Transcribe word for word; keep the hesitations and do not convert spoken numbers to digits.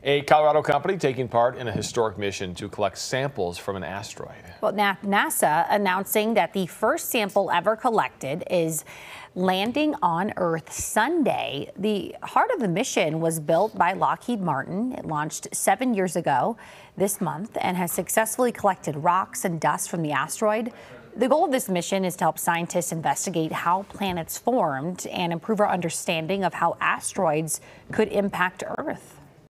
A Colorado company taking part in a historic mission to collect samples from an asteroid. Well, NASA announcing that the first sample ever collected is landing on Earth Sunday. The heart of the mission was built by Lockheed Martin. It launched seven years ago this month and has successfully collected rocks and dust from the asteroid. The goal of this mission is to help scientists investigate how planets formed and improve our understanding of how asteroids could impact Earth.